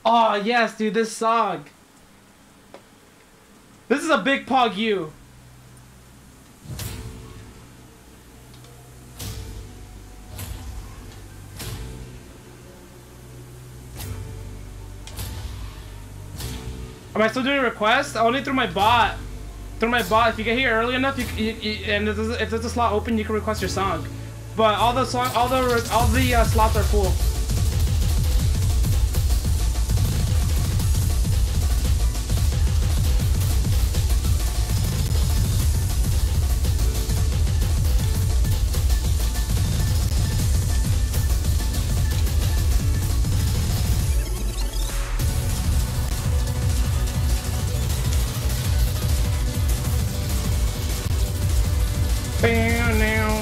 Oh, yes, dude, this song. This is a big Pog U. Am I still doing requests? Only through my bot. Through my bot. If you get here early enough, and if there's a slot open, you can request your song. But all the slots are full. Bam now.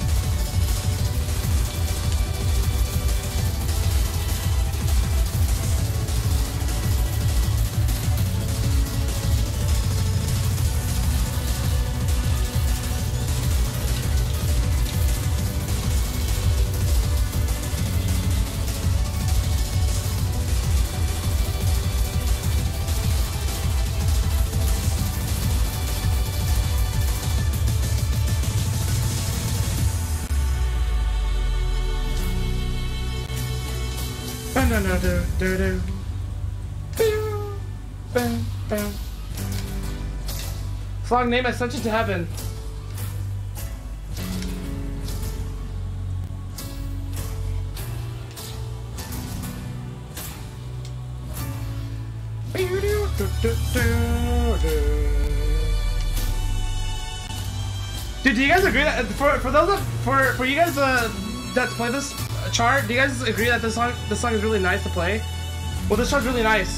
Song name Ascension to Heaven. Dude, do you guys agree that for those that, for you guys that play this chart, do you guys agree that this song is really nice to play? Well, this chart's really nice.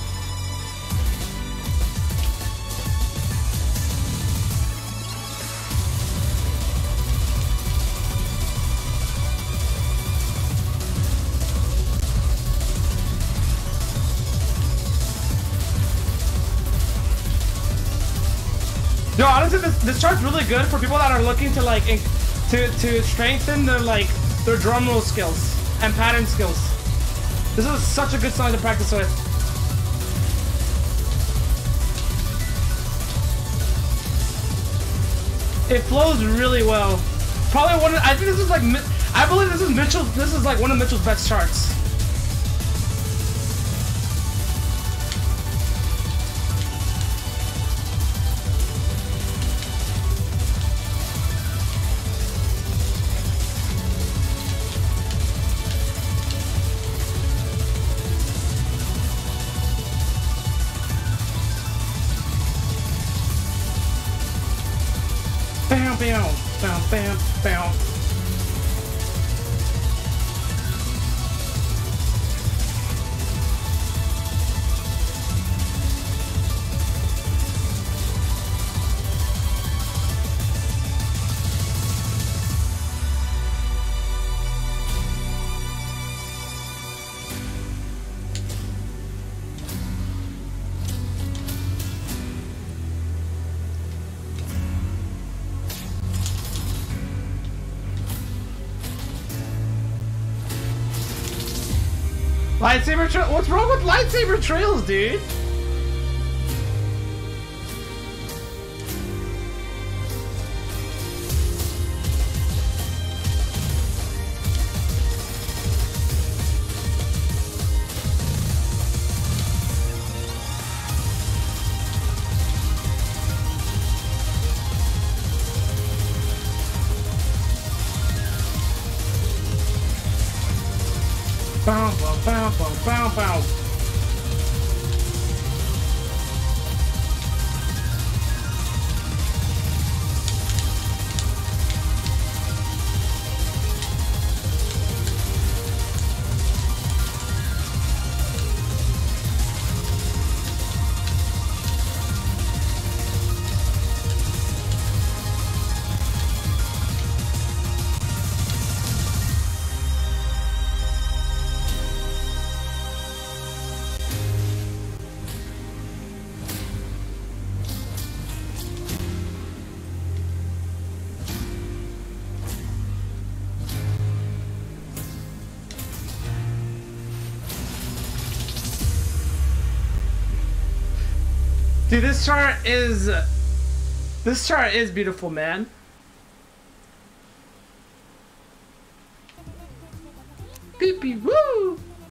Yo, honestly, this chart's really good for people that are looking to like to strengthen their drum roll skills and pattern skills. This is such a good song to practice with. It flows really well. Probably one of, I think this is like, I believe this is like one of Mitchell's best charts. Bam, bam, bam, bam, bam. Lightsaber trail? What's wrong with lightsaber trails, dude? Bow, bow, bow, bow, bow, bow. Dude, this chart is beautiful, man. Goopy woo!